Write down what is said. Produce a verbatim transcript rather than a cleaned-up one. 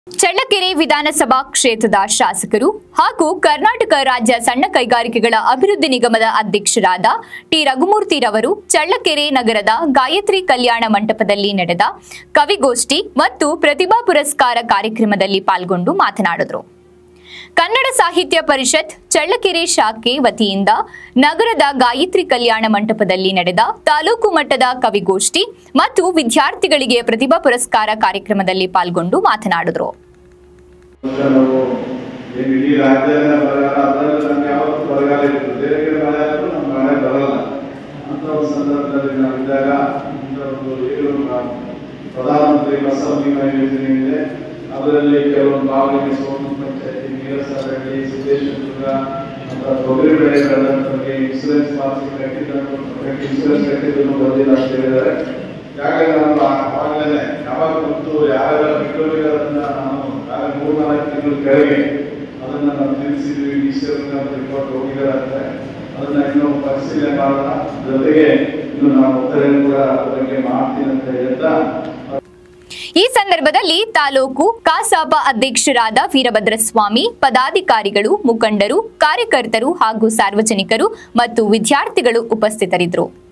ಚಳ್ಳಕೆರೆ ವಿಧಾನಸಭಾ ಕ್ಷೇತ್ರದ ಶಾಸಕರು ಹಾಗೂ ಕರ್ನಾಟಕ ರಾಜ್ಯ ಸಣ್ಣ ಕೈಗಾರಿಕೆಗಳ ಅಭಿವೃದ್ಧಿ ನಿಗಮದ ಅಧ್ಯಕ್ಷರಾದ ಟಿ ರಘುಮೂರ್ತಿರವರು ಚಳ್ಳಕೆರೆ ನಗರದ ಗಾಯತ್ರಿ ಕಲ್ಯಾಣ ಮಂಟಪದಲ್ಲಿ ನಡೆದ ಕವಿಗೋಷ್ಠಿ ಮತ್ತು ಪ್ರತಿಭಾ ಪುರಸ್ಕಾರ ಕಾರ್ಯಕ್ರಮದಲ್ಲಿ ಪಾಲ್ಗೊಂಡು ಮಾತನಾಡಿದರು. ಕನ್ನಡ ಸಾಹಿತ್ಯ ಪರಿಷತ್ ಚಳ್ಳಕೆರೆ ಶಾಖೆ ವತಿಯಿಂದ ನಗರದ ಗಾಯತ್ರಿ ಕಲ್ಯಾಣ ಮಂಟಪದಲ್ಲಿ ನಡೆದ ತಾಲೂಕು ಮಟ್ಟದ ಕವಿಗೋಷ್ಠಿ ಮತ್ತು ವಿದ್ಯಾರ್ಥಿಗಳಿಗೆ ಪ್ರತಿಭಾ ಪುರಸ್ಕಾರ ಕಾರ್ಯಕ್ರಮದಲ್ಲಿ ಪಾಲ್ಗೊಂಡು ಮಾತನಾಡಿದರು. ಅದರಲ್ಲಿ ಕೆಲವೊಂದು ಭಾಗಗಳಿಗೆ ಸೋಮನ ಪಂಚಾಯತಿ ನೀರಸಹಳ್ಳಿ ಸಿದ್ದೇಶ್ವರ ಅಂತ ತೊಗರಿ ಬೆಳೆ ಬೆಳೆದಂತವರಿಗೆ ಇನ್ಸೂರೆನ್ಸ್ ಪಾಲಿಸಿ ಕಟ್ಟಿದ್ದು ಇನ್ಸೂರೆನ್ಸ್ ಕಟ್ಟಿದ್ದನ್ನು ಬಂದಿಲ್ಲ ಅಂತ ಹೇಳಿದ್ದಾರೆ. ಯಾಕಂದ್ರೆ ನಾನು ಆವಾಗಲೇ ಯಾವಾಗ ಗೊತ್ತು ಯಾರೆಲ್ಲ ಬಿಟ್ಟೋಗಿರೋದನ್ನ ನಾನು ಯಾರು ಮೂರು ನಾಲ್ಕು ತಿಂಗಳು ಕೆಳಗೆ ಅದನ್ನ ನಾವು ತಿಳಿಸಿದ್ವಿ. ಡಿ ಸಿ ಅವ್ರಿಗೆ ರಿಪೋರ್ಟ್ ಹೋಗಿದ್ದಾರೆ. ಅದನ್ನ ಇನ್ನೂ ಪರಿಶೀಲನೆ ಮಾಡೋಣ. ಜೊತೆಗೆ ಇನ್ನು ನಾವು ಉತ್ತರ ಕೂಡ ಬಗ್ಗೆ ಮಾಡ್ತೀನಿ ಅಂತ ಹೇಳ್ತಾ ಈ ಸಂದರ್ಭದಲ್ಲಿ ತಾಲೂಕು ಕಸಾಪ ಅಧ್ಯಕ್ಷರಾದ ವೀರಭದ್ರಸ್ವಾಮಿ, ಪದಾಧಿಕಾರಿಗಳು, ಮುಖಂಡರು, ಕಾರ್ಯಕರ್ತರು ಹಾಗೂ ಸಾರ್ವಜನಿಕರು ಮತ್ತು ವಿದ್ಯಾರ್ಥಿಗಳು ಉಪಸ್ಥಿತರಿದ್ದರು.